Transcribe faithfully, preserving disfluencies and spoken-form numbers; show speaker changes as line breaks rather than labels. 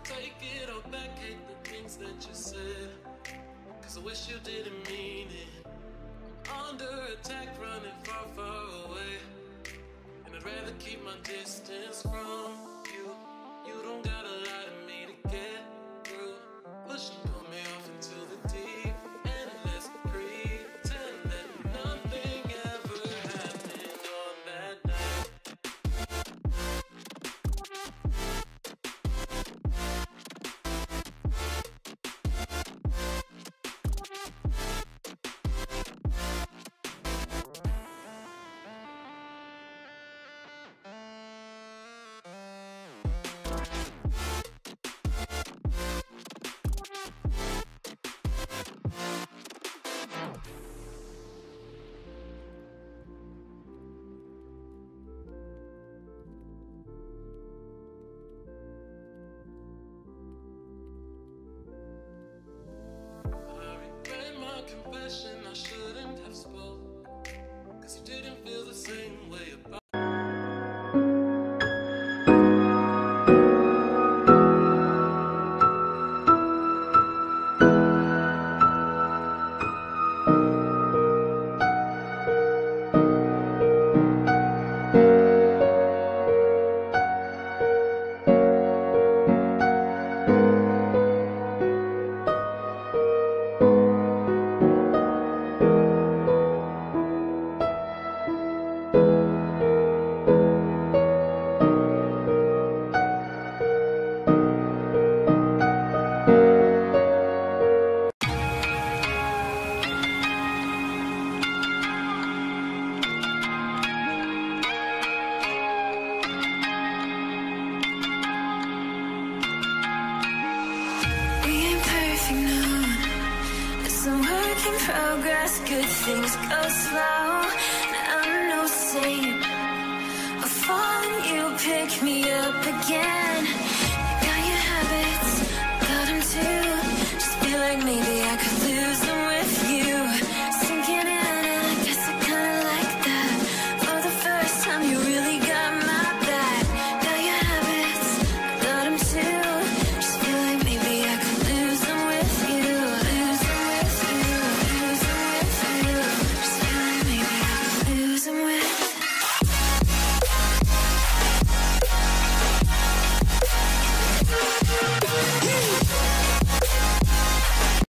take it all back, hate the things that you said, cause I wish you didn't mean it. I'm under attack, running far, far away, and I'd rather keep my distance from you. You don't gotta lie to me to get through. Push and pull me off into the deep and let's pretend that nothing ever happened on that night. Confession I shouldn't have spoke, cause you didn't feel the same way about
progress, good things go slow.